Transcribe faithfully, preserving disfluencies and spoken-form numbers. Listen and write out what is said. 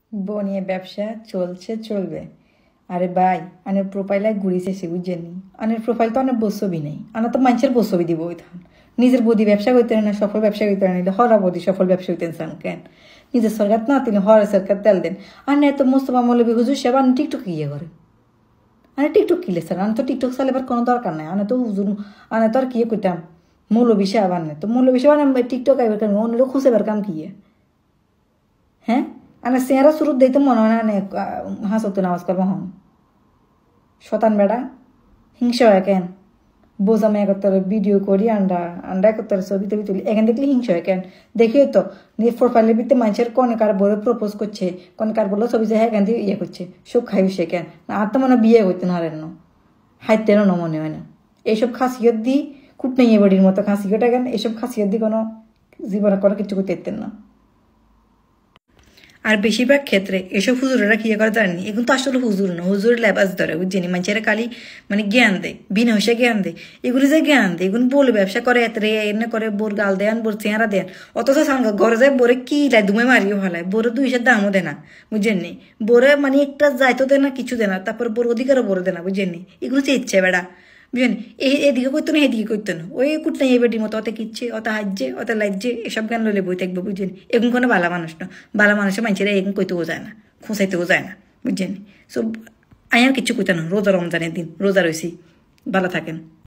বউ নিয়ে ব্যবসা চলছে চলবে। আরে ভাই আনের প্রোফাইলে ঘুরিছে সে বুঝছেনি, আনের প্রোফাইল তো অনেক বসবি নেই, আনা তো মানুষের বসবি দিব ওই ধান নিজের বদি ব্যবসা করতে না, সফল ব্যবসা করতে না, হরা বদি সফল ব্যবসা হইতেন চান কেন? নিজের সরকার না তিনি হরা সরকার তেল দেন। আর না তো মোস্তফা মৌলবী হুজুর সাহেব আনে টিকটক ইয়ে করে, আনে টিকটক কিলে স্যার, আনে তো টিকটক চালাবার কোনো দরকার নাই, আনে তো হুজুর আনে তো আর কি করতাম মৌলবী সাহেব আনে তো মৌলবী সাহেব আনে টিকটক আইবার কেন অন্যরা খুঁজেবার কাম কি? হ্যাঁ আনে চেহারা শুরু দিতে মনে হয় না হাসতো নামাজ করবো হন শতান বেড়া হিংসা হয় কেন? বোঝা আমি একত্তর ভিডিও করি আন্ডা আন্ডা একত্তর ছবি টবি তুলি, এখান দেখলে হিংসা হয় কেন? দেখিও তো প্রোফাইলের ভিতরে মানুষের কনেকার বলে প্রপোজ করছে, কনেকার বলে ছবি যে এখান থেকে ইয়ে করছে, সুখ খাই সে কেন? না আর তো মনে বিয়ে করতে না হারেন না, হাইতেরও না মনে হয় না। এইসব খাসিয়ত দি কুটনাইয়ে বাড়ির মতো খাসিয়টা কেন? এইসব খাসিয়ত দি কোনো জীবনে কোনো কিছু করতে পারতেন না। আর বেশিরভাগ ক্ষেত্রে এসব হুজুরেরা কি করে জানেনি, এখন তো আসলে হুজুর না, হুজুর লেবাস ধরে বুঝছেনি, মানুষেরা খালি মানে জ্ঞান দেয়, বিনা হইসে জ্ঞান দেয়, এগুলি যে জ্ঞান দেয় এগুলো বলে ব্যবসা করে এত রে এনে করে বোর গাল দেন বোর চেহারা দেন, অথচ সাঙ্গা ঘরে যায় বোরে কি লাই দুমে মারিও ভালায়, বোরে দুইশের দামও দেয় না বুঝছেননি, বোরে মানে একটা যাইতো দেয় না কিছু দেয় না, তারপর বোর অধিকারও বোরে দেয় না বুঝছেননি, এগুলো যে ইচ্ছে বেড়া বুঝলেন, এই এদিকে করতো না এদিকে করতো না, ওই কুট নাই এই বেটির মতো অত কিচ্ছে অত হাজ্যে অত লাজ্যে এসব গান লইলে বই থাকবে বুঝছেন, এগুন কোনো বালা মানুষ না, বালা মানুষের মানুষেরা এগুন কইতেও যায় না, খোঁচাইতেও যায় না বুঝছেন। সো আয়ার কিচ্ছু কইতে না, রোজা রমজানের দিন রোজা রয়েছি, ভালো থাকেন।